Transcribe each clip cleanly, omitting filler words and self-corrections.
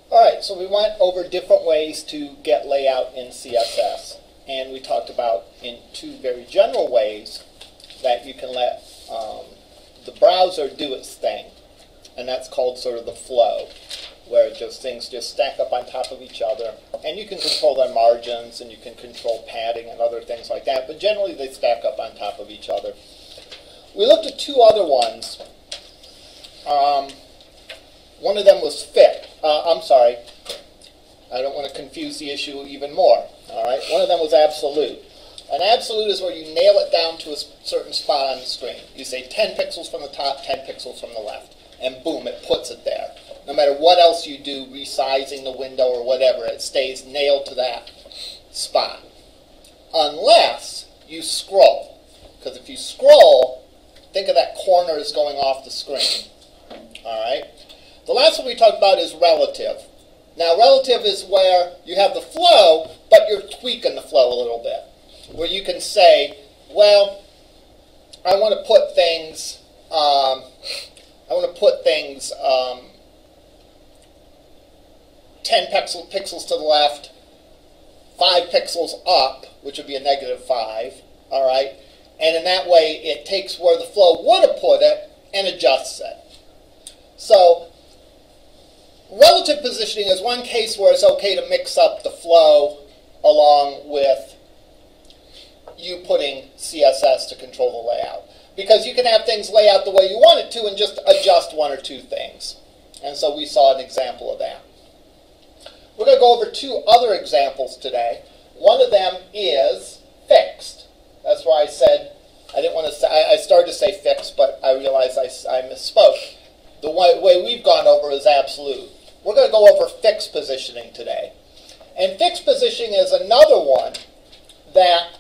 Alright, so we went over different ways to get layout in CSS. And we talked about in two very general ways that you can let the browser do its thing. And that's called sort of the flow, where just things just stack up on top of each other. And you can control their margins, and you can control padding and other things like that. But generally they stack up on top of each other. We looked at two other ones. One of them was fit. I'm sorry. I don't want to confuse the issue even more. All right. One of them was absolute. An absolute is where you nail it down to a certain spot on the screen. You say 10 pixels from the top, 10 pixels from the left. And boom, it puts it there. No matter what else you do, resizing the window or whatever, it stays nailed to that spot. Unless you scroll. Because if you scroll, think of that corner as going off the screen. All right. The last one we talked about is relative. Now, relative is where you have the flow, but you're tweaking the flow a little bit. Where you can say, well, I want to put things, 10 pixels to the left, 5 pixels up, which would be a -5, all right? And in that way, it takes where the flow would have put it and adjusts it. So, relative positioning is one case where it's okay to mix up the flow along with you putting CSS to control the layout. Because you can have things lay out the way you want it to and just adjust one or two things. And so we saw an example of that. We're going to go over two other examples today. One of them is fixed. That's why I said, I didn't want to say, I started to say fixed, but I realized I misspoke. The way we've gone over is absolute. We're going to go over fixed positioning today. And fixed positioning is another one that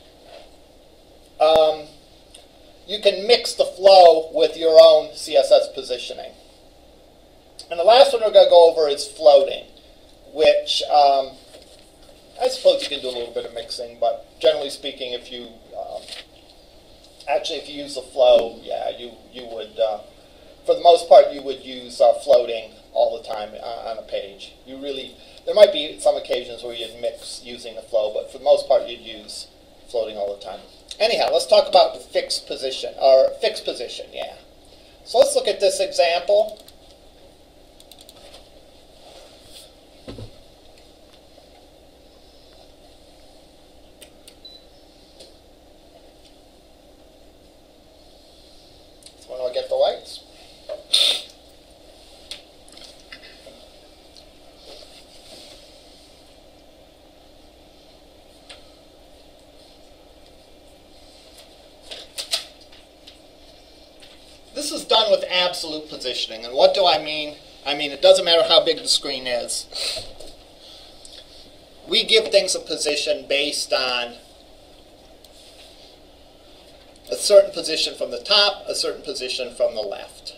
you can mix the flow with your own CSS positioning. And the last one we're going to go over is floating, which I suppose you can do a little bit of mixing, but generally speaking, if you if you use the flow, yeah, you would, for the most part, you would use floating all the time on a page. There might be some occasions where you'd mix using the flow, but for the most part, you'd use floating all the time. Anyhow, let's talk about the fixed position, yeah. So let's look at this example. So when do I get the lights? This is done with absolute positioning. And what do I mean? I mean, it doesn't matter how big the screen is. We give things a position based on a certain position from the top, a certain position from the left.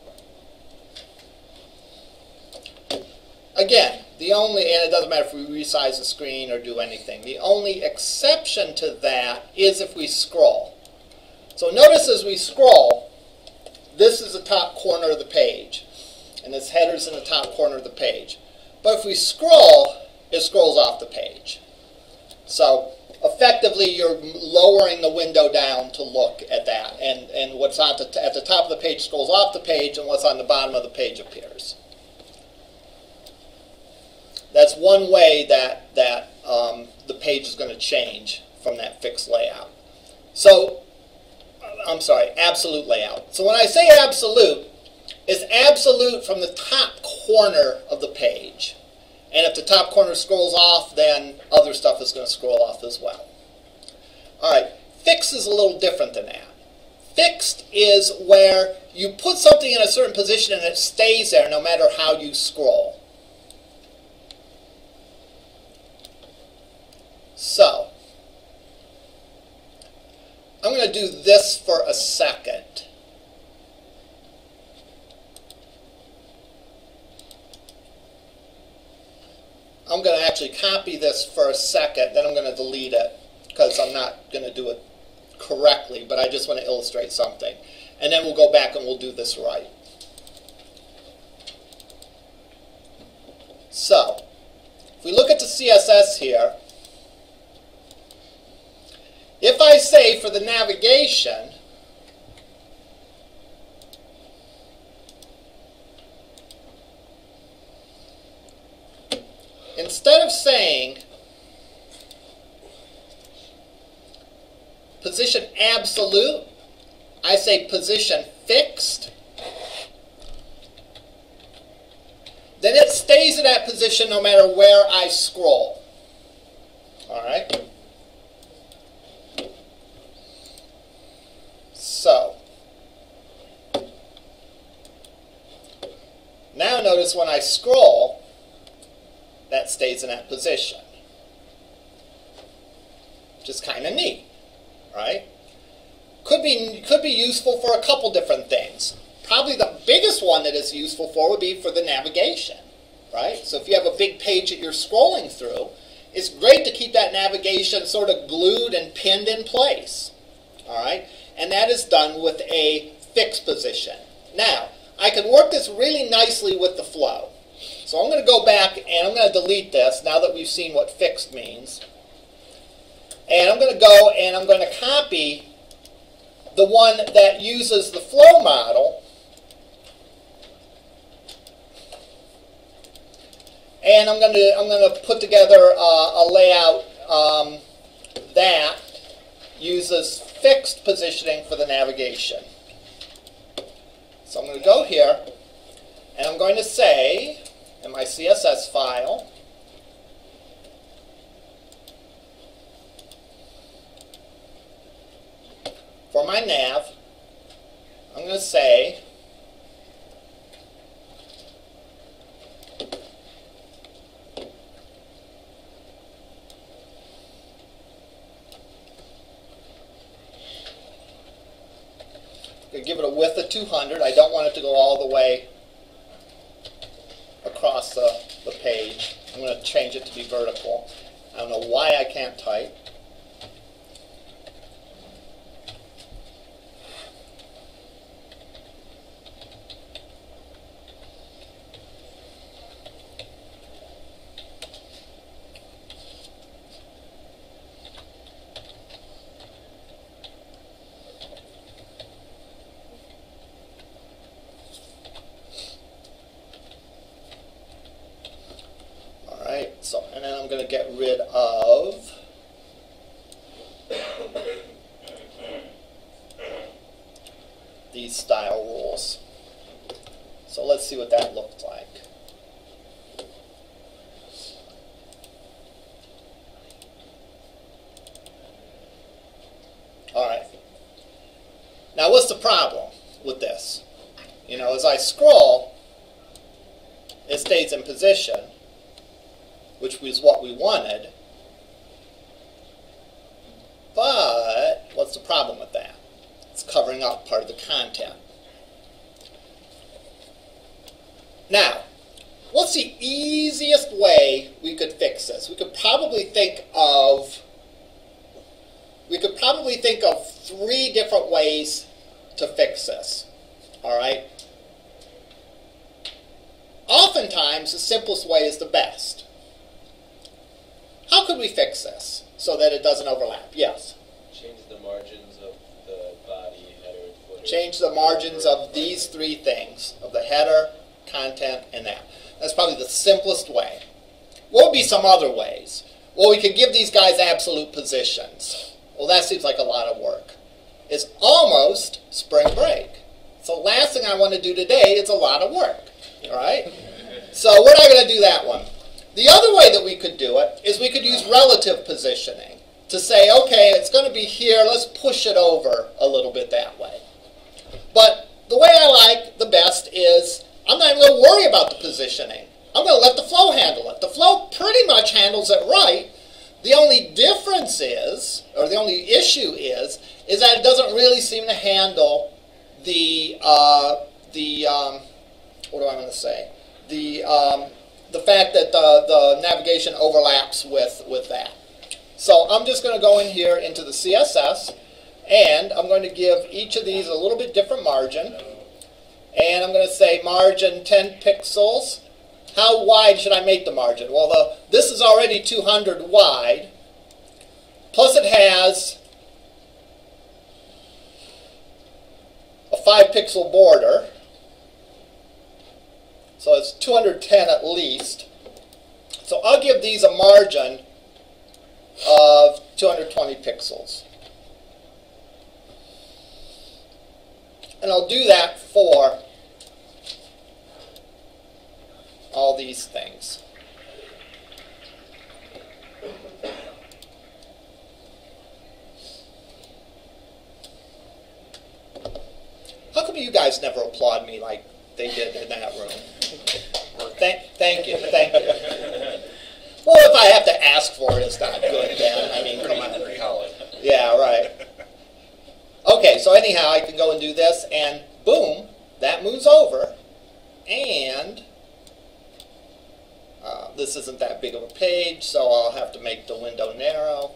Again, and it doesn't matter if we resize the screen or do anything. The only exception to that is if we scroll. So notice as we scroll, this is the top corner of the page, and this header's in the top corner of the page. But if we scroll, it scrolls off the page. So effectively, you're lowering the window down to look at that, and what's at the top of the page scrolls off the page, and what's on the bottom of the page appears. That's one way that the page is going to change from that fixed layout. So, I'm sorry, absolute layout. So when I say absolute, it's absolute from the top corner of the page. And if the top corner scrolls off, then other stuff is going to scroll off as well. All right, fixed is a little different than that. Fixed is where you put something in a certain position and it stays there no matter how you scroll. So, I'm going to do this for a second. I'm going to actually copy this for a second, then I'm going to delete it because I'm not going to do it correctly, but I just want to illustrate something. And then we'll go back and we'll do this right. So, if we look at the CSS here, if I say for the navigation, instead of saying position absolute, I say position fixed, then it stays in that position no matter where I scroll. All right? So, now notice when I scroll, that stays in that position. Which is kind of neat, right? Could be useful for a couple different things. Probably the biggest one that it's useful for would be for the navigation, right? So if you have a big page that you're scrolling through, it's great to keep that navigation sort of glued and pinned in place, all right? And that is done with a fixed position. Now, I can work this really nicely with the flow. So I'm going to go back and I'm going to delete this now that we've seen what fixed means. And I'm going to go and I'm going to copy the one that uses the flow model. And I'm going to put together a layout that uses fixed positioning for the navigation. So I'm going to go here, and I'm going to say in my CSS file, for my nav, I'm going to say give it a width of 200. I don't want it to go all the way across the page. I'm going to change it to be vertical. I don't know why I can't type. So, and then I'm going to get rid of these style rules. So let's see what that looked like. All right. Now what's the problem with this? You know, as I scroll, it stays in position, which was what we wanted. But what's the problem with that? It's covering up part of the content. Now, what's the easiest way we could fix this? We could probably think of three different ways to fix this. All right? Oftentimes, the simplest way is the best. How could we fix this so that it doesn't overlap? Yes? Change the margins of the body, header, and footer. Change the margins of these three things, of the header, content, and that. That's probably the simplest way. What would be some other ways? Well, we could give these guys absolute positions. Well, that seems like a lot of work. It's almost spring break. So the last thing I want to do today is a lot of work. All right? So we're not going to do that one. The other way that we could do it is we could use relative positioning to say, okay, it's going to be here, let's push it over a little bit that way. But the way I like the best is I'm not even going to worry about the positioning. I'm going to let the flow handle it. The flow pretty much handles it right. The only difference is, or the only issue is that it doesn't really seem to handle the what do I want to say? The fact that the navigation overlaps with that. So I'm just going to go in here into the CSS, and I'm going to give each of these a little bit different margin. And I'm going to say margin 10 pixels how wide should I make the margin? Well, this is already 200 wide, plus it has a 5-pixel border, so it's 210 at least. So I'll give these a margin of 220 pixels. And I'll do that for all these things. How come you guys never applaud me like they did in that room? Thank you. Well, if I have to ask for it, it's not good then. I mean, come on. Yeah, right. Okay, so anyhow, I can go and do this, and boom, that moves over. And this isn't that big of a page, so I'll have to make the window narrow.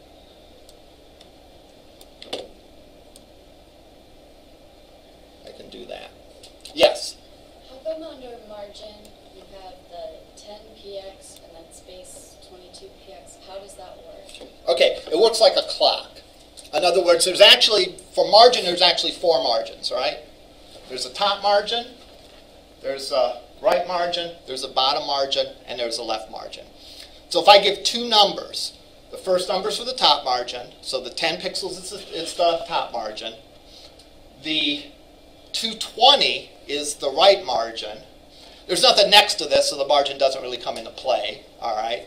I can do that. Yes? How come under margin you have the 10px and then space 22px? How does that work? Okay, it works like a clock. In other words, there's actually, for margin, there's actually 4 margins, right? There's a top margin, there's a right margin, there's a bottom margin, and there's a left margin. So if I give 2 numbers, the first number is for the top margin, so the 10 pixels is the top margin. The 220 is the right margin. There's nothing next to this, so the margin doesn't really come into play, all right?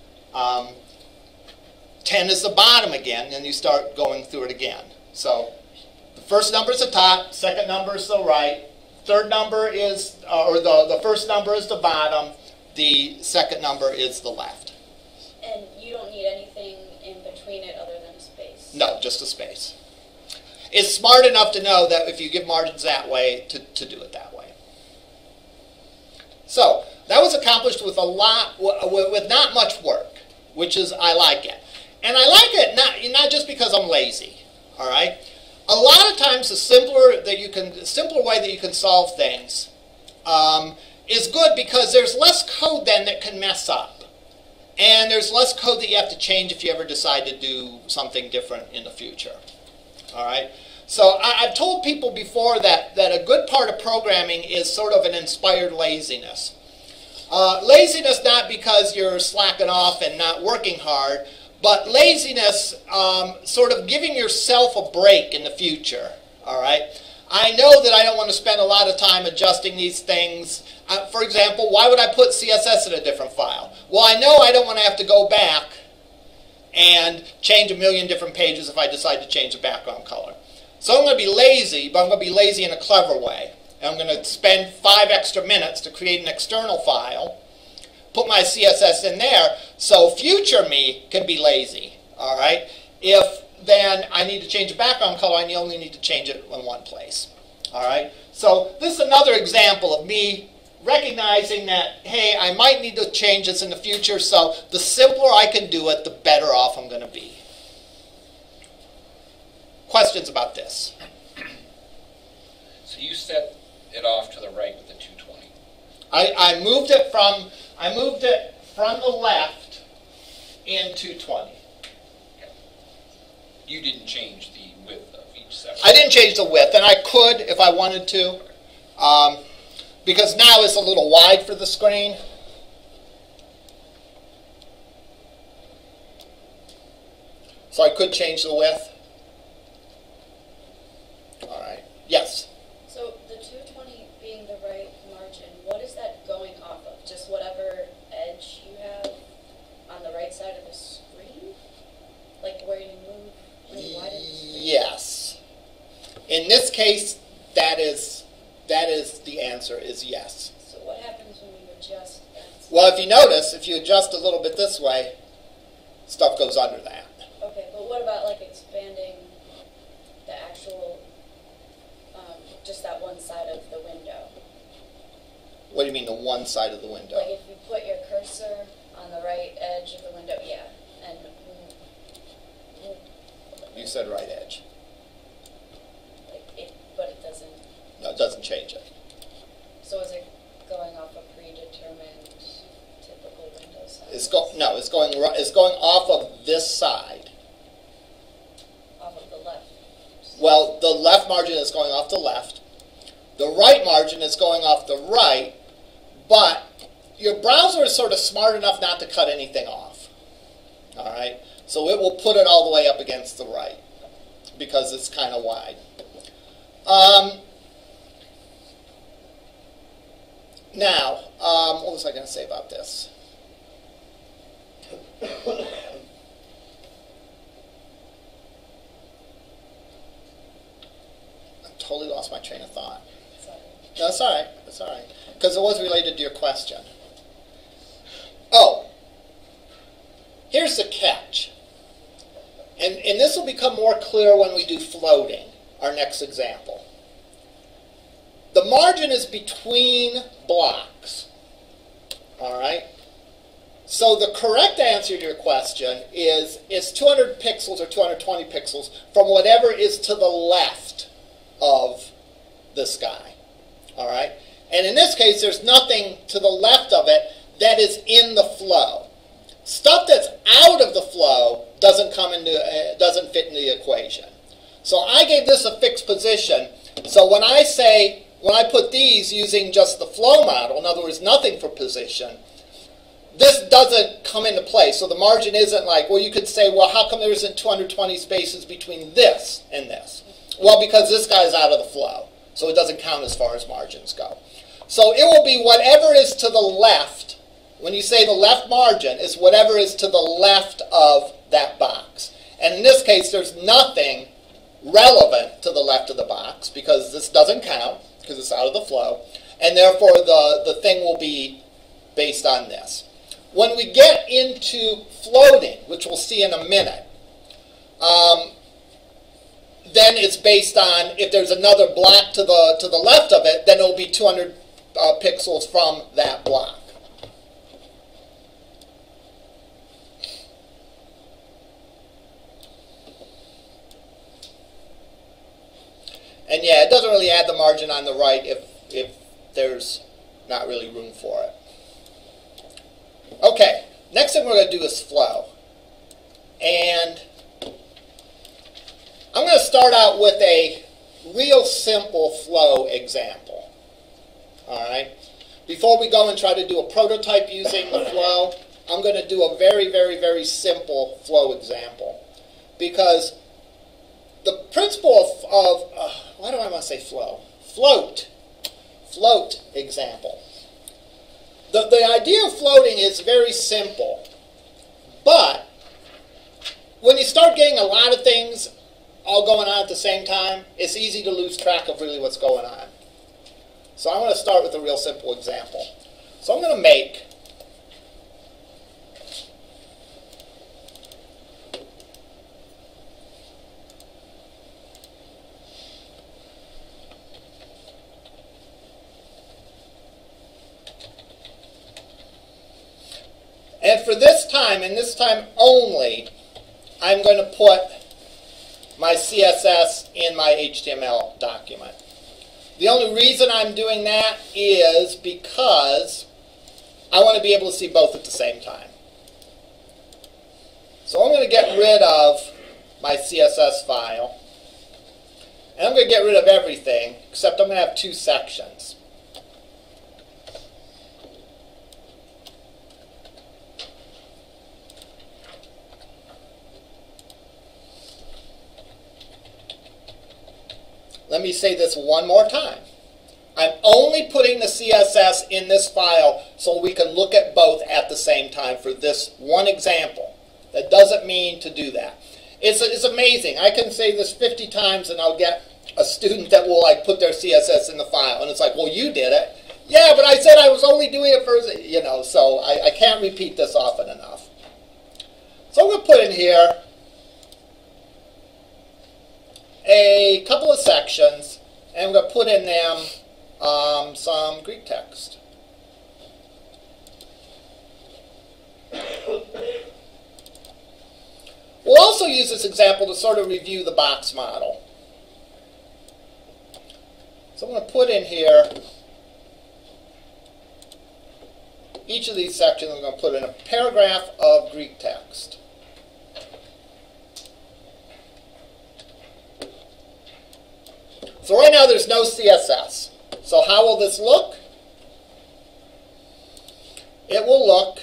10 is the bottom again, and you start going through it again. So the first number is the top, second number is the right, third number is, or the first number is the bottom, the second number is the left. And you don't need anything in between it other than a space? No, just a space. It's smart enough to know that if you give margins that way, to do it that way. So that was accomplished with with not much work, which is, I like it. And I like it not just because I'm lazy, all right? A lot of times the simpler way that you can solve things is good because there's less code then that can mess up. And there's less code that you have to change if you ever decide to do something different in the future, all right? So I've told people before that a good part of programming is sort of an inspired laziness. Laziness not because you're slacking off and not working hard, but laziness, sort of giving yourself a break in the future, all right? I know that I don't want to spend a lot of time adjusting these things. For example, why would I put CSS in a different file? Well, I know I don't want to have to go back and change a million different pages if I decide to change the background color. So I'm going to be lazy, but I'm going to be lazy in a clever way. And I'm going to spend 5 extra minutes to create an external file, put my CSS in there, so future me can be lazy, all right? If then I need to change the background color, I only need to change it in one place, all right? So this is another example of me recognizing that, hey, I might need to change this in the future, so the simpler I can do it, the better off I'm going to be. Questions about this? So you set it off to the right with the 220. I moved it from the left in 220. You didn't change the width of each section. I didn't change the width, and I could if I wanted to, because now it's a little wide for the screen. So I could change the width. All right. Yes? So the 220 being the right margin, what is that going off of? Just whatever edge you have on the right side of the screen? Like where you move, when you widen the screen? Yes. In this case, that is the answer is yes. So what happens when you adjust that? Well, if you notice, if you adjust a little bit this way, stuff goes under that. Okay, but what about like expanding the actual, just that one side of the window? What do you mean, the one side of the window? Like if you put your cursor on the right edge of the window, yeah, and You said right edge. but it doesn't. No, it doesn't change it. So is it going off a predetermined typical window size? It's going off of this side. Off of the left. Well, the left margin is going off the left. The right margin is going off the right, but your browser is sort of smart enough not to cut anything off. All right? So it will put it all the way up against the right because it's kind of wide. Now, what was I going to say about this? I totally lost my train of thought. Sorry. No, it's all right. It's all right. Because it was related to your question. Oh, here's the catch. And this will become more clear when we do floating, our next example. The margin is between blocks. All right? So the correct answer to your question is 200 pixels or 220 pixels from whatever is to the left of this guy. All right? And in this case, there's nothing to the left of it that is in the flow. Stuff that's out of the flow doesn't fit into the equation. So I gave this a fixed position. So when I put these using just the flow model, in other words, nothing for position, this doesn't come into play. So the margin isn't like, well, you could say, well, how come there isn't 220 spaces between this and this? Well, because this guy's out of the flow. So it doesn't count as far as margins go. So it will be whatever is to the left. When you say the left margin, is whatever is to the left of that box. And in this case, there's nothing relevant to the left of the box because this doesn't count because it's out of the flow. And therefore, the thing will be based on this. When we get into floating, which we'll see in a minute, then it's based on if there's another block to the left of it, then it will be 200 pixels from that block. And yeah, it doesn't really add the margin on the right if there's not really room for it. Okay, next thing we're going to do is flow. And I'm going to start out with a real simple flow example. All right? Before we go and try to do a prototype using the flow, I'm going to do a very, very, very simple flow example. Because the principle of why do I want to say flow? Float example. The idea of floating is very simple. But when you start getting a lot of things all going on at the same time, it's easy to lose track of really what's going on. So I'm going to start with a real simple example. So I'm going to make and for this time, and this time only, I'm going to put my CSS in my HTML document. The only reason I'm doing that is because I want to be able to see both at the same time. So I'm going to get rid of my CSS file. And I'm going to get rid of everything, except I'm going to have two sections. Let me say this one more time. I'm only putting the CSS in this file so we can look at both at the same time for this one example. That doesn't mean to do that. It's amazing. I can say this 50 times and I'll get a student that will put their CSS in the file. And it's like, well, you did it. Yeah, but I said I was only doing it for, so I can't repeat this often enough. So I'm going to put in here a couple of sections, and I'm going to put in them some Greek text. We'll also use this example to sort of review the box model. So I'm going to put in here each of these sections I'm going to put in a paragraph of Greek text. So right now there's no CSS. So how will this look? It will look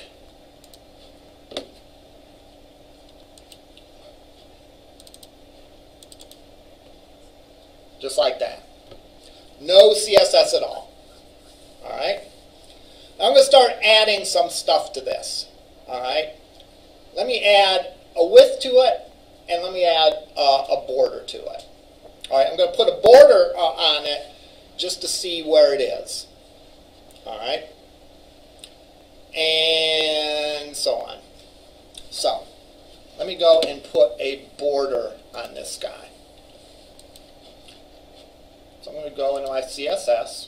just like that. No CSS at all. All right? Now I'm going to start adding some stuff to this. All right? Let me add a width to it, and let me add a border to it. All right? I'm going to put a border on it just to see where it is. All right? And so on. So, let me go and put a border on this guy. So I'm going to go into my CSS.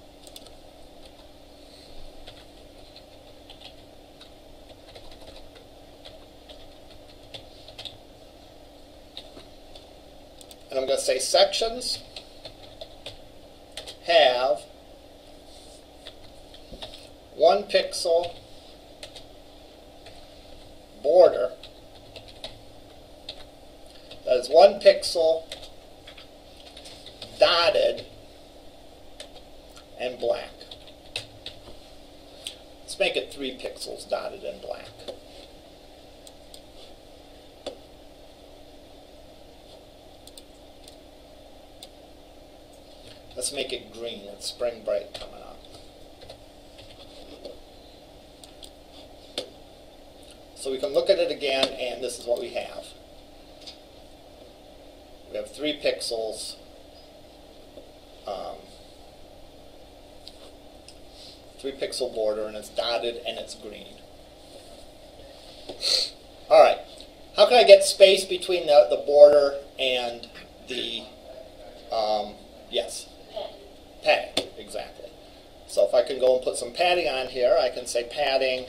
And I'm going to say sections have 1 pixel border. That is 1 pixel dotted and black. Let's make it 3 pixels dotted and black. Let's make it green. It's spring break coming up. So we can look at it again, and this is what we have. We have 3 pixels. 3 pixel border, and it's dotted and it's green. All right. How can I get space between the border and the yes? Padding, exactly. So if I can go and put some padding on here, I can say padding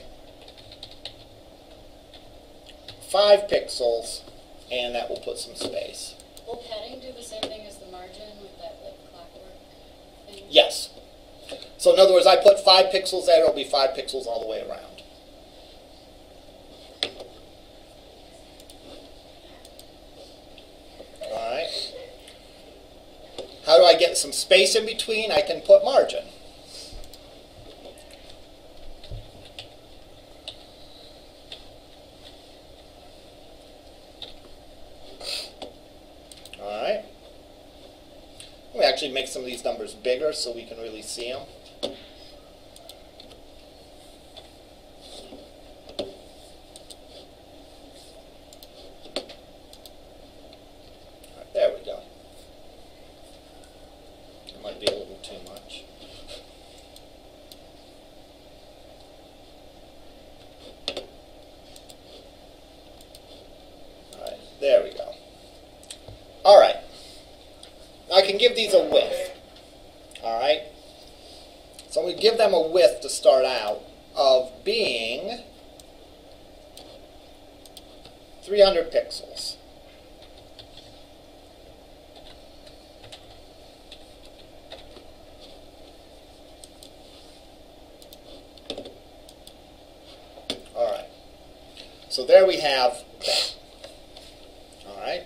5 pixels, and that will put some space. Will padding do the same thing as the margin with that like clockwork thing? Yes. So in other words, I put 5 pixels there, it'll be 5 pixels all the way around. All right. How do I get some space in between? I can put margin. All right. Let me actually make some of these numbers bigger so we can really see them. There we go. It might be a little too much. All right, there we go. All right. I can give these a width. All right. So I'm going to give them a width to start out of being 300 pixels. All right. So there we have that. All right.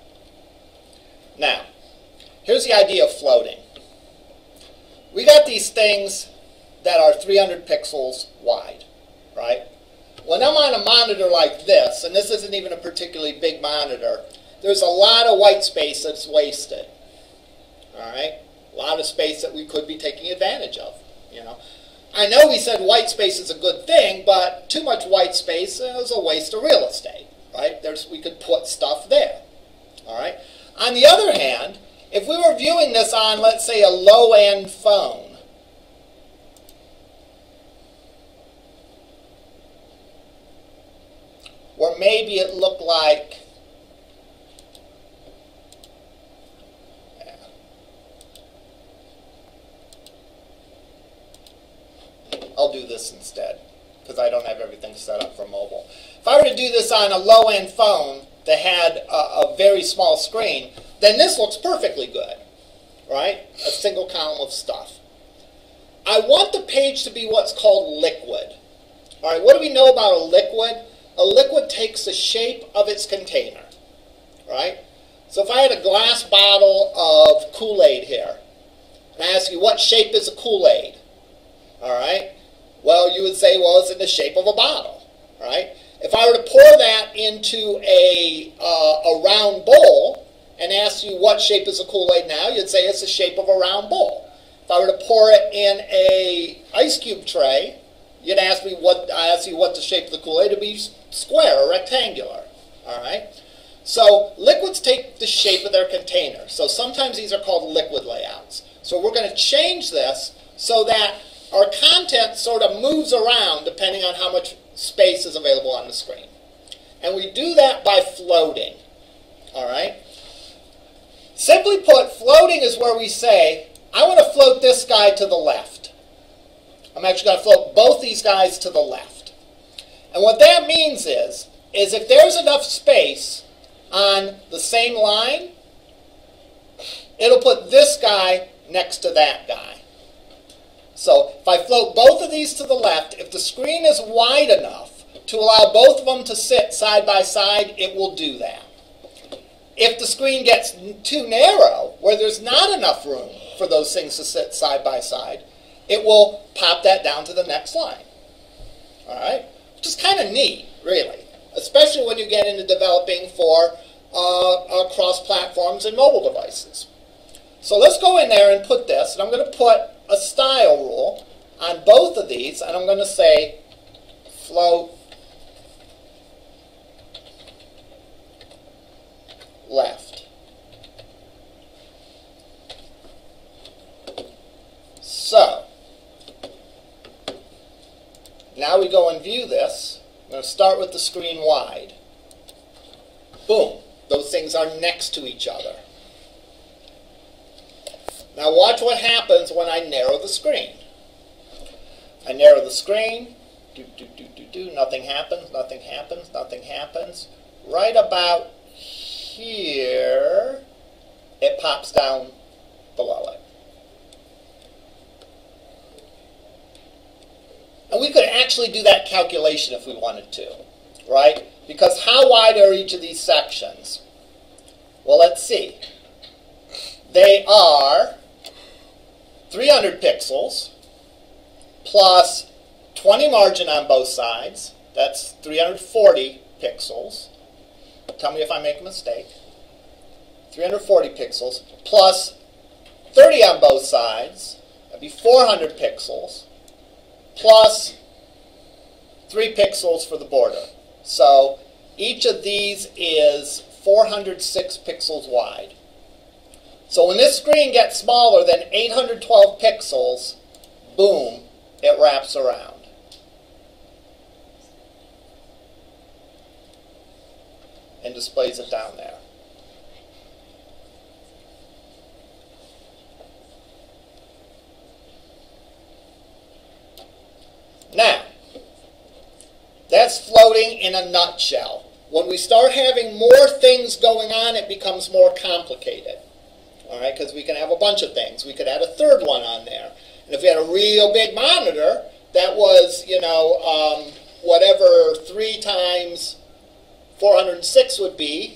Now, here's the idea of floating. We got these things that are 300 pixels wide, right? When I'm on a monitor like this, and this isn't even a particularly big monitor, there's a lot of white space that's wasted. All right? A lot of space that we could be taking advantage of, you know. I know we said white space is a good thing, but too much white space is a waste of real estate, right? We could put stuff there, all right? On the other hand, if we were viewing this on, let's say, a low-end phone, where maybe it looked like, I'll do this instead, because I don't have everything set up for mobile. If I were to do this on a low-end phone that had a very small screen, then this looks perfectly good, right? A single column of stuff. I want the page to be what's called liquid. All right, what do we know about a liquid? A liquid takes the shape of its container, right? So if I had a glass bottle of Kool-Aid here, and I ask you, what shape is a Kool-Aid? All right, well, you would say, well, it's in the shape of a bottle, right? If I were to pour that into a round bowl and ask you what shape is a Kool-Aid now, you'd say it's the shape of a round bowl. If I were to pour it in a ice cube tray, you'd ask me what the shape of the Kool-Aid would be square or rectangular. All right. So liquids take the shape of their container. So sometimes these are called liquid layouts. So we're going to change this so that our content sort of moves around depending on how much space is available on the screen. And we do that by floating. All right. Simply put, floating is where we say, I want to float this guy to the left. I'm actually going to float both these guys to the left. And what that means is if there's enough space on the same line, it'll put this guy next to that guy. So if I float both of these to the left, if the screen is wide enough to allow both of them to sit side by side, it will do that. If the screen gets too narrow, where there's not enough room for those things to sit side by side, it will pop that down to the next line. All right? Which is kind of neat, really, especially when you get into developing for cross-platforms and mobile devices. So let's go in there and put this, and I'm going to put a style rule on both of these, and I'm going to say float left. So now we go and view this. I'm going to start with the screen wide. Boom. Those things are next to each other. Now watch what happens when I narrow the screen. I narrow the screen. Nothing happens, nothing happens, nothing happens. Right about here, it pops down below it. And we could actually do that calculation if we wanted to, right? Because how wide are each of these sections? Well, let's see. They are 300 pixels plus 20 margin on both sides. That's 340 pixels. Tell me if I make a mistake. 340 pixels plus 30 on both sides. That'd be 400 pixels plus 3 pixels for the border. So each of these is 406 pixels wide. So when this screen gets smaller than 812 pixels, boom, it wraps around. And displays it down there. Now, that's floating in a nutshell. When we start having more things going on, it becomes more complicated. All right, because we can have a bunch of things. We could add a third one on there. And if we had a real big monitor that was, whatever 3 times 406 would be,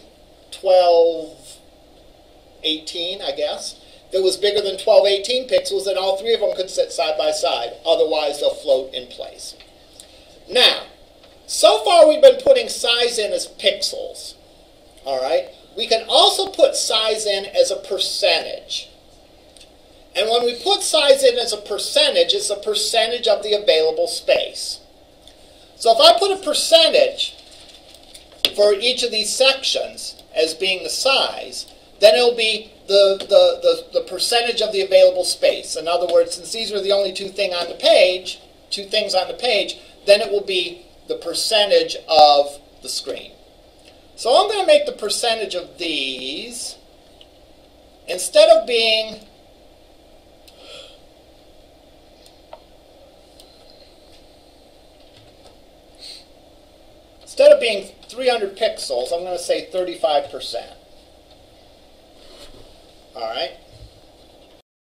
1218, I guess. If it was bigger than 1218 pixels, then all 3 of them could sit side by side. Otherwise, they'll float in place. Now, so far we've been putting size in as pixels. All right? We can also put size in as a percentage. And when we put size in as a percentage, it's a percentage of the available space. So if I put a percentage for each of these sections as being the size, then it'll be the percentage of the available space. In other words, since these are the only two things on the page, then it will be the percentage of the screen. So I'm going to make the percentage of these, instead of being Instead of being 300 pixels, I'm going to say 35%. All right?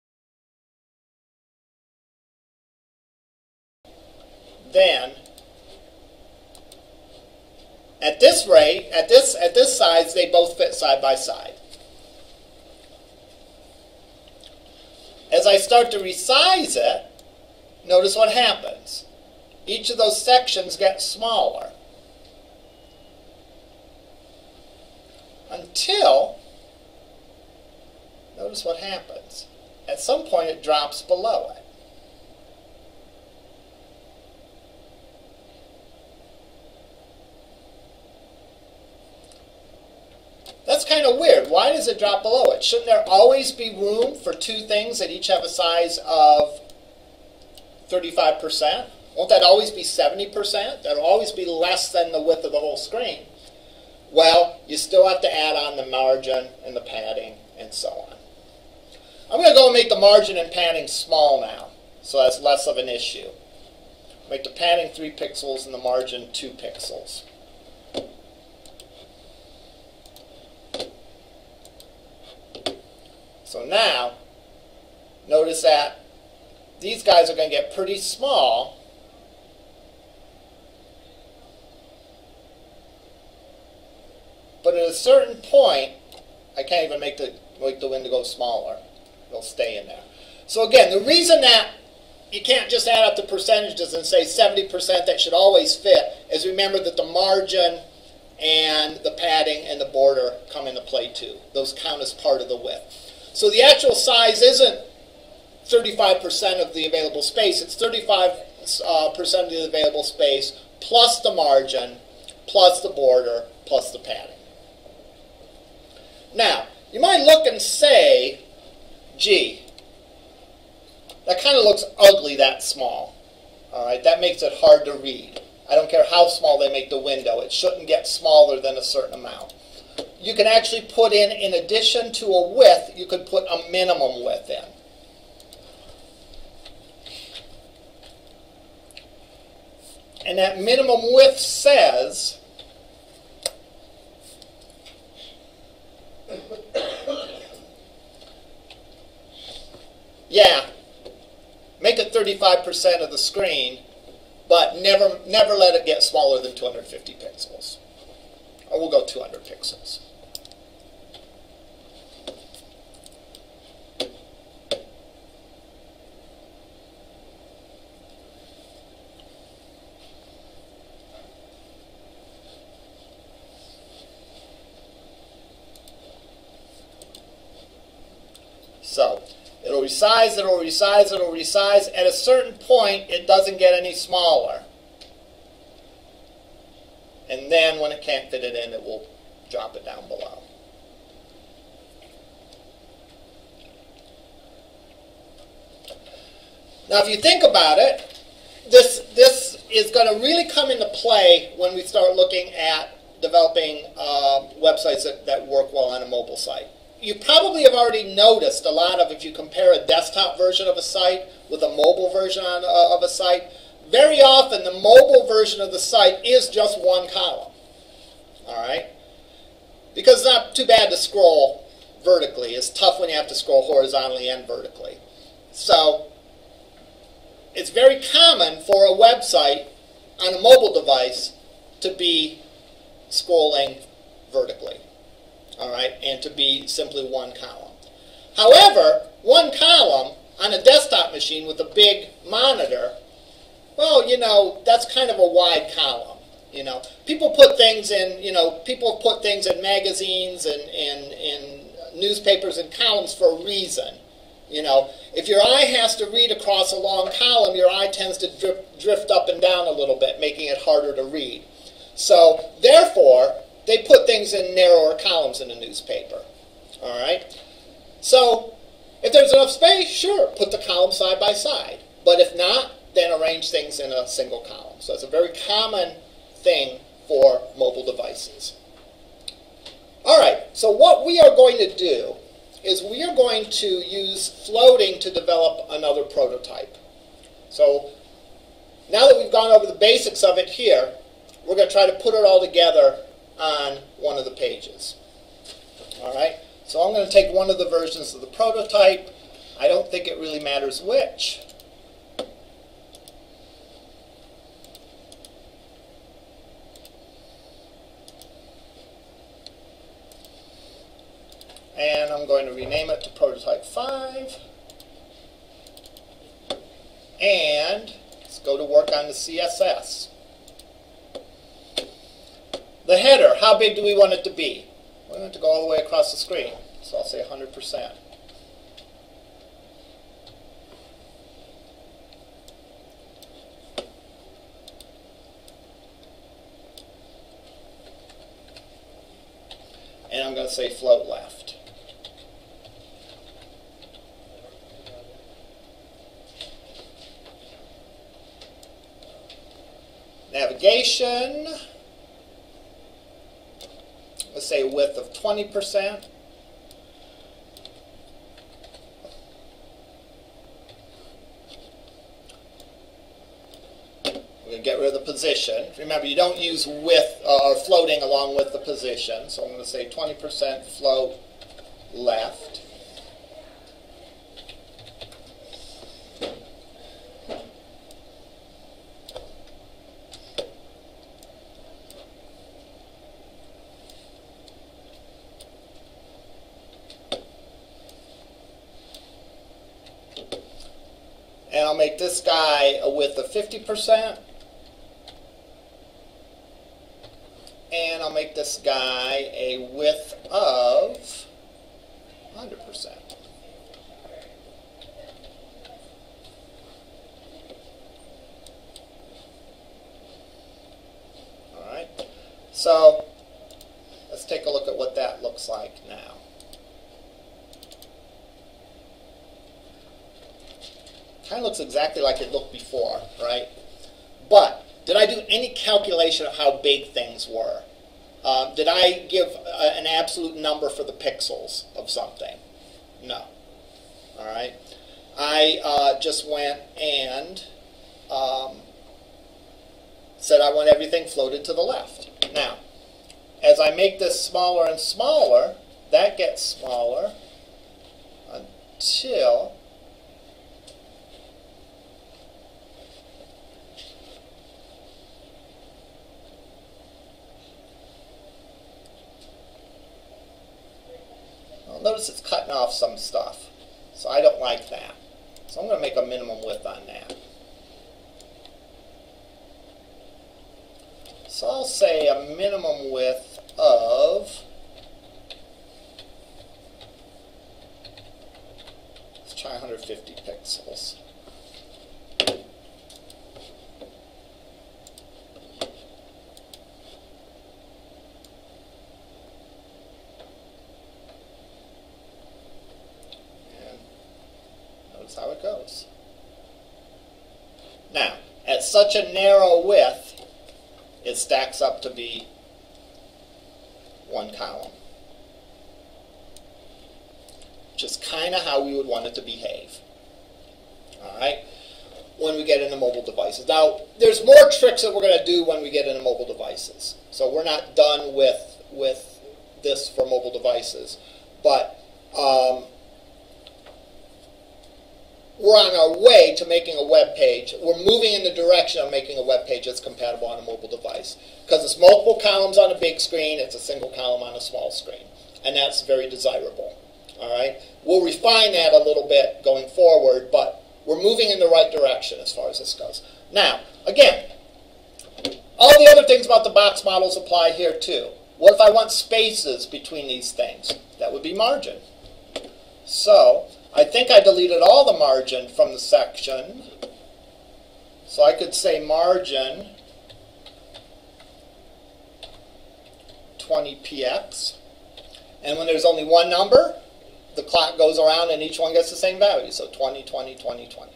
Then At this rate, at this size, they both fit side by side. As I start to resize it, notice what happens. Each of those sections gets smaller. Until, notice what happens. At some point it drops below it. That's kind of weird. Why does it drop below it? Shouldn't there always be room for two things that each have a size of 35%? Won't that always be 70%? That'll always be less than the width of the whole screen. Well, you still have to add on the margin and the padding and so on. I'm going to go and make the margin and padding small now, so that's less of an issue. Make the padding 3 pixels and the margin 2 pixels. So now, notice that these guys are going to get pretty small. But at a certain point, I can't even make the window go smaller. It'll stay in there. So again, the reason that you can't just add up the percentages and say 70% that should always fit is remember that the margin and the padding and the border come into play too. Those count as part of the width. So the actual size isn't 35% of the available space. It's 35% of the available space plus the margin, plus the border, plus the padding. Now, you might look and say, gee, that kind of looks ugly that small. All right, that makes it hard to read. I don't care how small they make the window. It shouldn't get smaller than a certain amount. You can actually put in addition to a width, you could put a minimum width in. And that minimum width says yeah, make it 35% of the screen, but never let it get smaller than 250 pixels. Or we'll go 200 pixels. So, it'll resize, it'll resize, it'll resize. At a certain point, it doesn't get any smaller. And then when it can't fit it in, it will drop it down below. Now, if you think about it, this is going to really come into play when we start looking at developing websites that work well on a mobile site. You probably have already noticed a lot of, if you compare a desktop version of a site with a mobile version of a site, very often the mobile version of the site is just one column. All right? Because it's not too bad to scroll vertically. It's tough when you have to scroll horizontally and vertically. So it's very common for a website on a mobile device to be scrolling vertically. All right, and to be simply one column. However, one column on a desktop machine with a big monitor, well, you know, that's kind of a wide column. You know, people put things in, people put things in magazines and in newspapers and columns for a reason. You know, if your eye has to read across a long column, your eye tends to drift up and down a little bit, making it harder to read. So, therefore, they put things in narrower columns in a newspaper. All right? So, if there's enough space, sure, put the columns side by side. But if not, then arrange things in a single column. So it's a very common thing for mobile devices. All right, so what we are going to do is we are going to use floating to develop another prototype. So now that we've gone over the basics of it here, we're going to try to put it all together on one of the pages. All right, so I'm going to take one of the versions of the prototype. I don't think it really matters which. And I'm going to rename it to prototype 5. And let's go to work on the CSS. The header, how big do we want it to be? We want it to go all the way across the screen. So I'll say 100%. And I'm going to say float left. Navigation, let's say a width of 20%. We're going to get rid of the position. Remember, you don't use width or floating along with the position. So I'm going to say 20% float left. And I'll make this guy a width of 50%. And I'll make this guy a width of 100%. All right. So let's take a look at what that looks like now. Kind of looks exactly like it looked before, right? But did I do any calculation of how big things were? Did I give an absolute number for the pixels of something? No. All right. I just went and said I want everything floated to the left. Now, as I make this smaller and smaller, that gets smaller until notice it's cutting off some stuff, so I don't like that. So I'm going to make a minimum width on that. So I'll say a minimum width of, let's try 150 pixels. How it goes. Now, at such a narrow width, it stacks up to be one column, which is kind of how we would want it to behave. All right, when we get into mobile devices. Now, there's more tricks that we're going to do when we get into mobile devices. So we're not done with this for mobile devices, but we're on our way to making a web page. We're moving in the direction of making a web page that's compatible on a mobile device. Because it's multiple columns on a big screen, it's a single column on a small screen. And that's very desirable. All right? We'll refine that a little bit going forward, but we're moving in the right direction as far as this goes. Now, again, all the other things about the box models apply here too. What if I want spaces between these things? That would be margin. So I think I deleted all the margin from the section. So I could say margin 20px. And when there's only one number, the clock goes around and each one gets the same value. So 20, 20, 20, 20.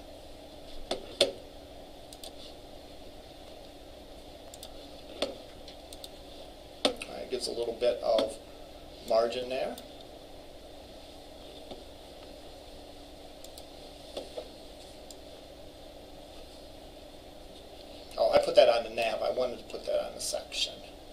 All right, gives a little bit of margin there. Oh, I put that on the nav. I wanted to put that on the section.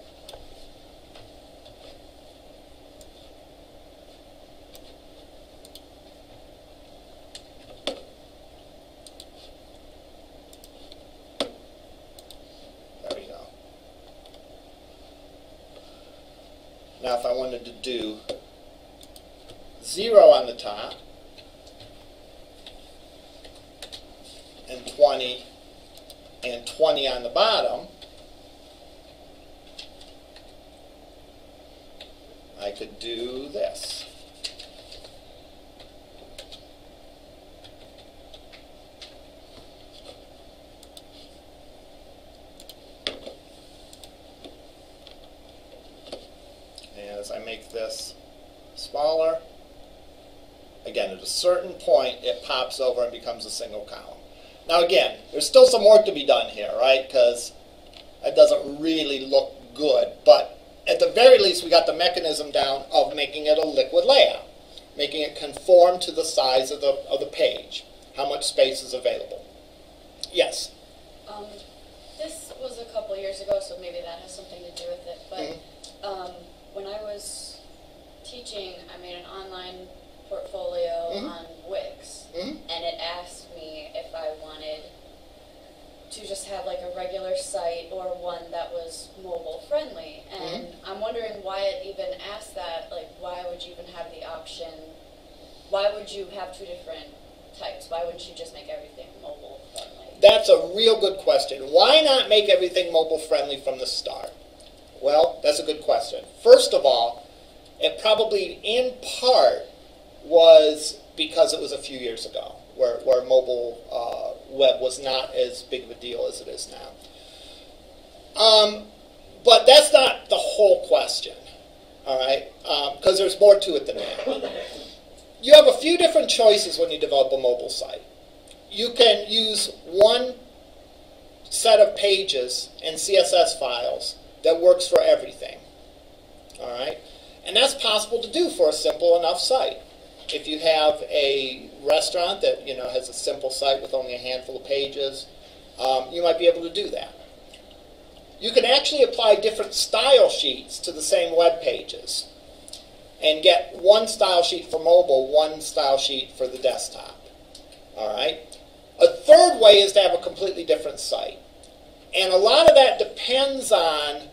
There we go. Now if I wanted to do 0 on the top, and 20 and 20 on the bottom, I could do this. And as I make this smaller, again, at a certain point, it pops over and becomes a single column. Now again, there's still some work to be done here, right? Because it doesn't really look good. But at the very least, we got the mechanism down of making it a liquid layout, making it conform to the size of the page, how much space is available. Yes? This was a couple years ago, so maybe that has something to do with it. But when I was teaching, I made an online portfolio on Wix, and it asked me if I wanted to just have like a regular site or one that was mobile friendly. And I'm wondering why it even asked that. Like, why would you even have the option? Why would you have two different types? Why wouldn't you just make everything mobile friendly? That's a real good question. Why not make everything mobile friendly from the start? Well, that's a good question. First of all, it probably in part was because it was a few years ago, where mobile web was not as big of a deal as it is now. But that's not the whole question, all right? Because there's more to it than that. You have a few different choices when you develop a mobile site. You can use one set of pages and CSS files that works for everything, all right? And that's possible to do for a simple enough site. If you have a restaurant that has a simple site with only a handful of pages, you might be able to do that. You can actually apply different style sheets to the same web pages and get one style sheet for mobile, one style sheet for the desktop. All right. A third way is to have a completely different site, and a lot of that depends on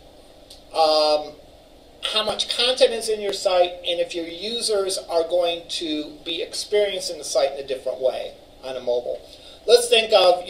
how much content is in your site, and if your users are going to be experiencing the site in a different way on a mobile. Let's think of,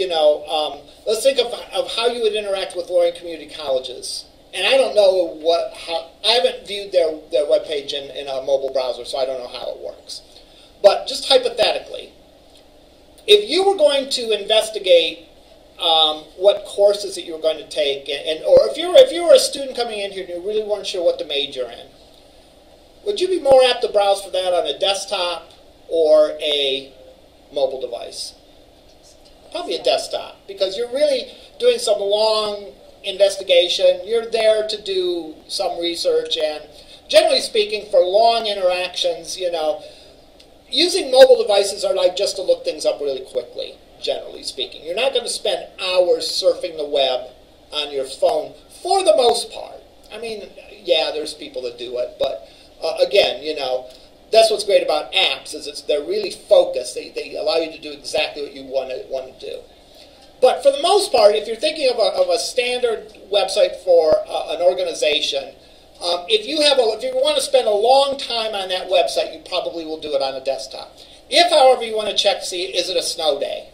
of how you would interact with Loring Community Colleges. And I don't know I haven't viewed their webpage in a mobile browser, so I don't know how it works. But just hypothetically, if you were going to investigate what courses that you were going to take, or if you were a student coming in here and you really weren't sure what to major in, would you be more apt to browse for that on a desktop or a mobile device? Probably a desktop, because you're really doing some long investigation. You're there to do some research, and generally speaking, for long interactions, using mobile devices are like just to look things up really quickly. Generally speaking, you're not going to spend hours surfing the web on your phone for the most part. I mean, yeah, there's people that do it, but again, that's what's great about apps is they're really focused. They allow you to do exactly what you want to do. But for the most part, if you're thinking of a standard website for an organization, if you want to spend a long time on that website, you probably will do it on a desktop. If, however, you want to check to see, is it a snow day?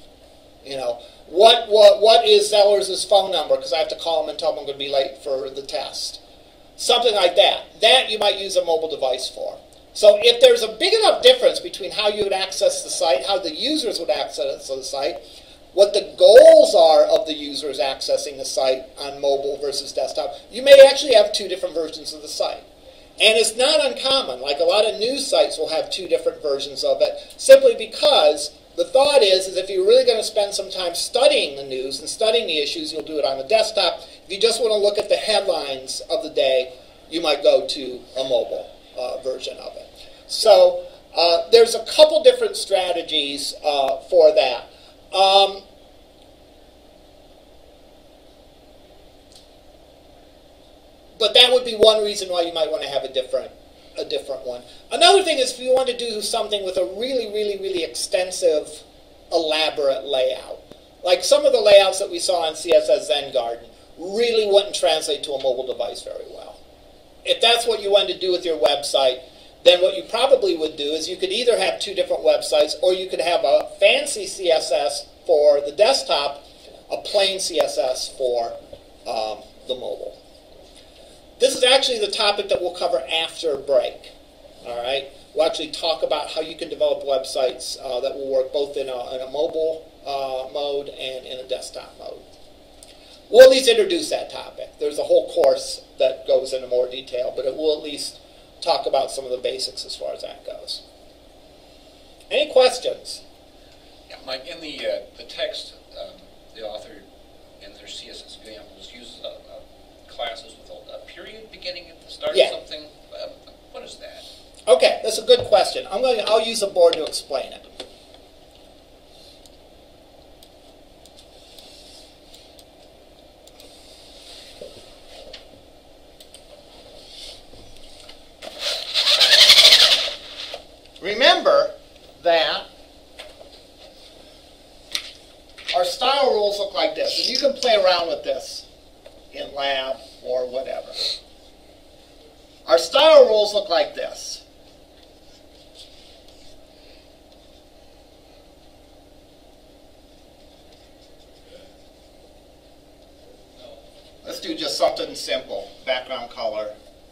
What is Zellers' phone number? Because I have to call him and tell him I'm going to be late for the test. Something like that. That you might use a mobile device for. So if there's a big enough difference between how you would access the site, how the users would access the site, what the goals are of the users accessing the site on mobile versus desktop, you may actually have two different versions of the site. And it's not uncommon. Like a lot of news sites will have two different versions of it, simply because the thought is if you're really going to spend some time studying the news and studying the issues, you'll do it on the desktop. If you just want to look at the headlines of the day, you might go to a mobile version of it. So there's a couple different strategies for that. But that would be one reason why you might want to have a different one. Another thing is if you want to do something with a really, really, really extensive, elaborate layout. Like some of the layouts that we saw on CSS Zen Garden really wouldn't translate to a mobile device very well. If that's what you wanted to do with your website, then what you probably would do is you could either have two different websites, or you could have a fancy CSS for the desktop, a plain CSS for the mobile. This is actually the topic that we'll cover after break. All right, we'll actually talk about how you can develop websites that will work both in a mobile mode and in a desktop mode. We'll at least introduce that topic. There's a whole course that goes into more detail, but it will at least talk about some of the basics as far as that goes. Any questions? Yeah, Mike, in the text, the author in their CSS examples uses classes with a period beginning at the start of something. What is that? Okay, that's a good question. I'll use a board to explain it. Remember that our style rules look like this, and you can play around with this in lab or whatever. Our style rules look like this. Let's do just something simple. Background color.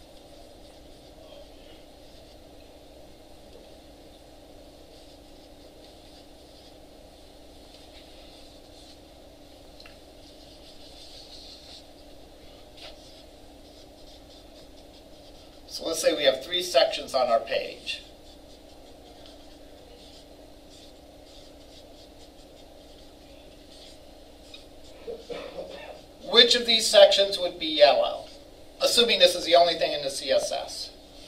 So let's say we have 3 sections on our page. Which of these sections would be yellow? Assuming this is the only thing in the CSS.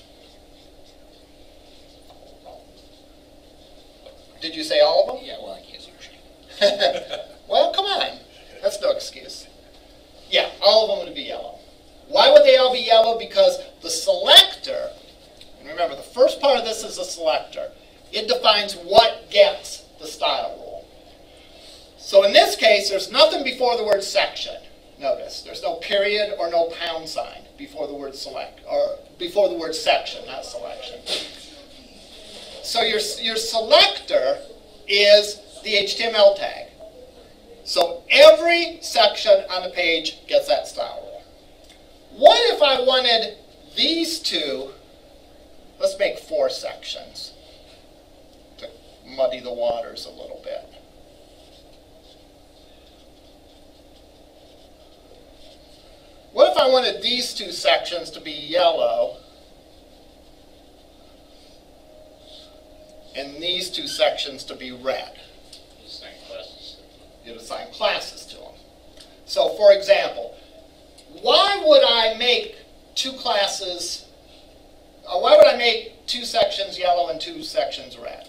Did you say all of them? Yeah, well, I can't see your sheet. Well, come on. That's no excuse. Yeah, all of them would be yellow. Why would they all be yellow? Because the selector, and remember the first part of this is a selector, it defines what gets the style rule. So in this case, there's nothing before the word section. Notice, there's no period or no pound sign before the word select, or before the word section, not selection. So your selector is the HTML tag. So every section on the page gets that style rule. What if I wanted these two, let's make 4 sections to muddy the waters a little bit. What if I wanted these 2 sections to be yellow and these 2 sections to be red? You'd assign classes to them. So for example, why would I make 2 classes, why would I make 2 sections yellow and 2 sections red?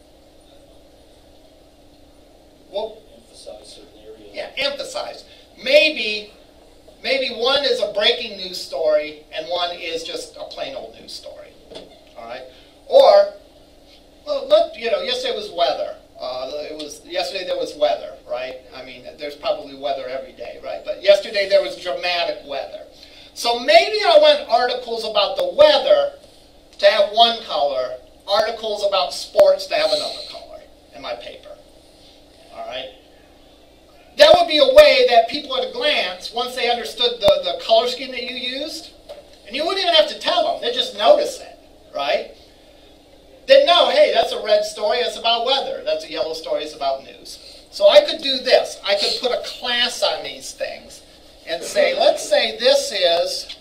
Well, Emphasize certain areas. yeah, emphasize. Maybe one is a breaking news story and one is just a plain old news story. All right? Or, well, look, yesterday was weather. Yesterday there was weather, right? I mean, there's probably weather every day, right? But yesterday there was dramatic weather. So maybe I want articles about the weather to have one color, articles about sports to have another color in my paper. All right? That would be a way that people at a glance, once they understood the color scheme that you used, and you wouldn't even have to tell them, they'd just notice it, right? They'd know, hey, that's a red story, it's about weather. That's a yellow story, it's about news. So I could do this. I could put a class on these things and say, let's say this is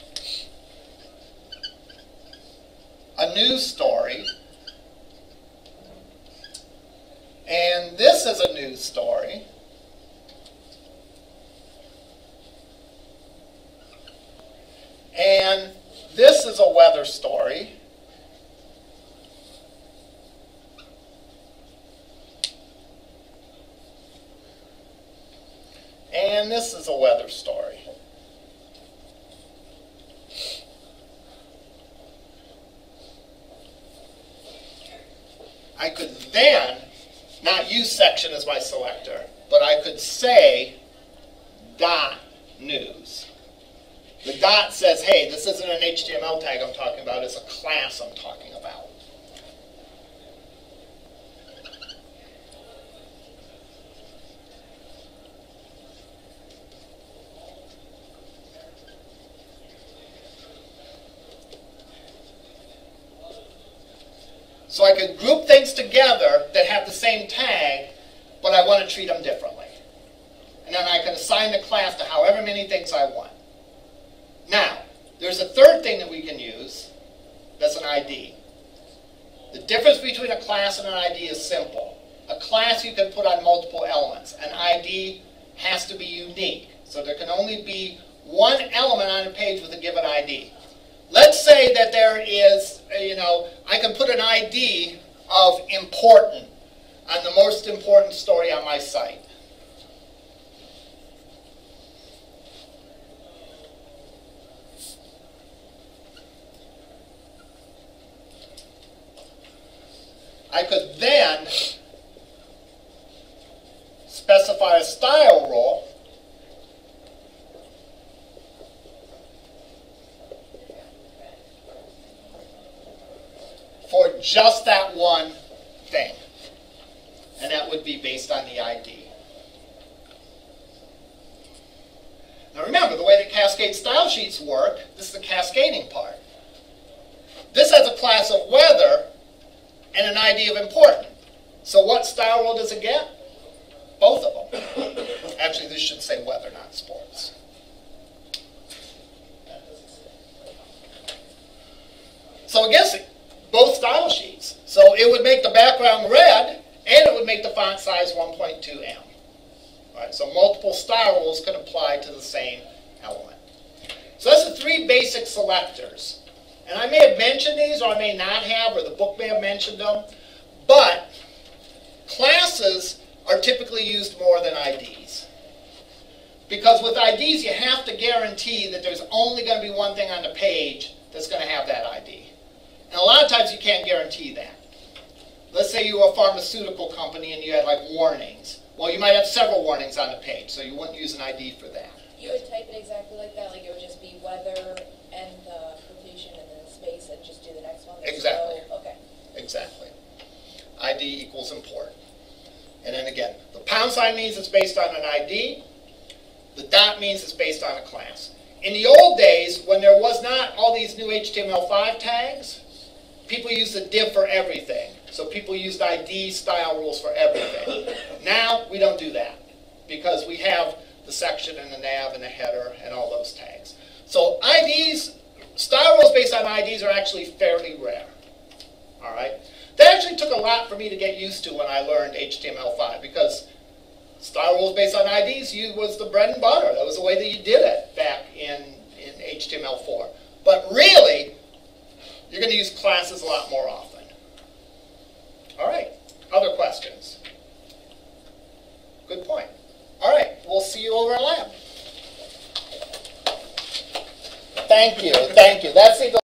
a news story, and this is a news story, and this is a weather story, and this is a weather story. I could then not use section as my selector, but I could say dot news. The dot says, hey, this isn't an HTML tag I'm talking about, it's a class I'm talking about. So I could group things together that have the same tag, but I want to treat them differently. And then I can assign the class to however many things I want. Now, there's a third thing that we can use. That's an ID. The difference between a class and an ID is simple. A class you can put on multiple elements. An ID has to be unique. So there can only be one element on a page with a given ID. Let's say that there is, I can put an ID of important on the most important story on my site. I could then specify a style rule for just that one thing. And that would be based on the ID. Now remember, the way that cascade style sheets work, this is the cascading part. This has a class of weather and an ID of important. So what style rule does it get? Both of them. Actually, this should say weather, not sports. So it gets both style sheets. So it would make the background red, and it would make the font size 1.2M. All right, so multiple style rules can apply to the same element. So that's the three basic selectors. And I may have mentioned these, or I may not have, or the book may have mentioned them. But classes are typically used more than IDs. Because with IDs, you have to guarantee that there's only going to be one thing on the page that's going to have that ID. And a lot of times you can't guarantee that. Let's say you were a pharmaceutical company and you had like warnings. Well, you might have several warnings on the page, so you wouldn't use an ID for that. You would type it exactly like that, like it would just be weather and the quotation and then space and just do the next one? Exactly. Okay. Exactly. ID equals important. And then again, the pound sign means it's based on an ID. The dot means it's based on a class. In the old days, when there was not all these new HTML5 tags, people used a div for everything. So people used ID style rules for everything. Now, we don't do that because we have the section and the nav and the header and all those tags. So IDs, style rules based on IDs are actually fairly rare. All right? That actually took a lot for me to get used to when I learned HTML5 because style rules based on IDs was the bread and butter. That was the way that you did it back in HTML4. But really, you're going to use classes a lot more often. All right, other questions? Good point. All right, we'll see you over in lab. Thank you, thank you. That's the